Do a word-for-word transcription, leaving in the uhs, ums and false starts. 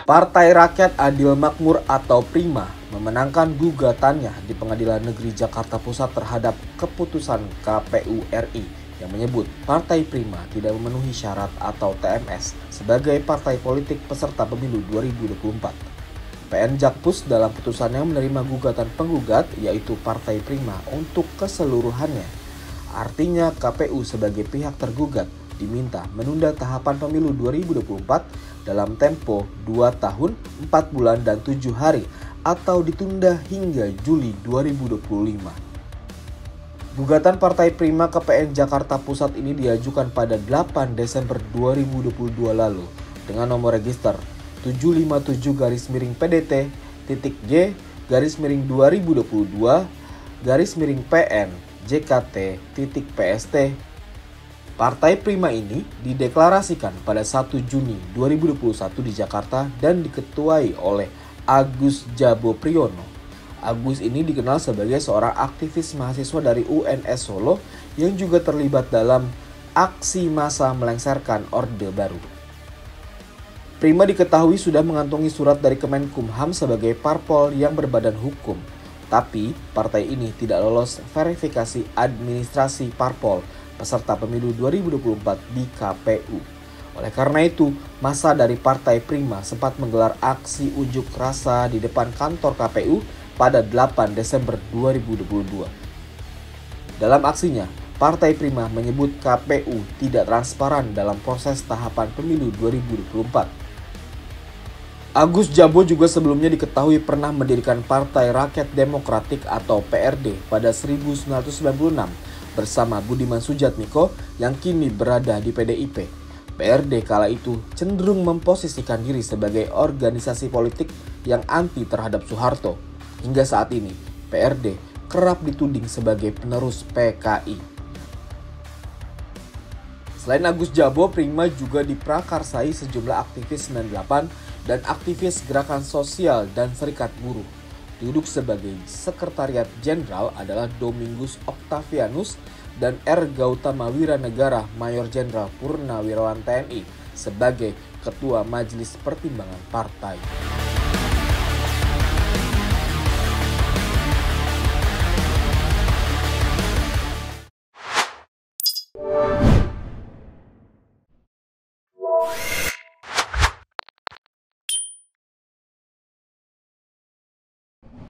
Partai Rakyat Adil Makmur atau Prima memenangkan gugatannya di Pengadilan Negeri Jakarta Pusat terhadap keputusan K P U R I yang menyebut Partai Prima tidak memenuhi syarat atau T M S sebagai partai politik peserta pemilu dua ribu dua puluh empat. P N Jakpus dalam putusannya menerima gugatan penggugat yaitu Partai Prima untuk keseluruhannya. Artinya K P U sebagai pihak tergugat diminta menunda tahapan pemilu dua ribu dua puluh empat dalam tempo dua tahun, empat bulan, dan tujuh hari atau ditunda hingga Juli dua ribu dua puluh lima. Gugatan Partai Prima ke P N Jakarta Pusat ini diajukan pada delapan Desember dua ribu dua puluh dua lalu dengan nomor register tujuh lima tujuh garis miring P D T titik J garis miring dua ribu dua puluh dua garis miring P N J K T titik P S T. Partai Prima ini dideklarasikan pada satu Juni dua ribu dua puluh satu di Jakarta dan diketuai oleh Agus Jabo Priyono. Agus ini dikenal sebagai seorang aktivis mahasiswa dari U N S Solo yang juga terlibat dalam aksi massa melengsarkan Orde Baru. Prima diketahui sudah mengantongi surat dari Kemenkumham sebagai parpol yang berbadan hukum. Tapi partai ini tidak lolos verifikasi administrasi parpol peserta pemilu dua ribu dua puluh empat di K P U. Oleh karena itu, massa dari Partai Prima sempat menggelar aksi unjuk rasa di depan kantor K P U pada delapan Desember dua ribu dua puluh dua. Dalam aksinya, Partai Prima menyebut K P U tidak transparan dalam proses tahapan pemilu dua ribu dua puluh empat. Agus Jabo juga sebelumnya diketahui pernah mendirikan Partai Rakyat Demokratik atau P R D pada seribu sembilan ratus sembilan puluh enam bersama Budiman Sujatmiko yang kini berada di P D I P. P R D kala itu cenderung memposisikan diri sebagai organisasi politik yang anti terhadap Soeharto. Hingga saat ini, P R D kerap dituding sebagai penerus P K I. Selain Agus Jabo, Prima juga diprakarsai sejumlah aktivis sembilan puluh delapan dan aktivis gerakan sosial dan serikat buruh. Duduk sebagai Sekretariat Jenderal adalah Domingus Octavianus dan R. Gautama Wiranegara Mayor Jenderal Purnawirawan T N I sebagai Ketua Majelis Pertimbangan Partai.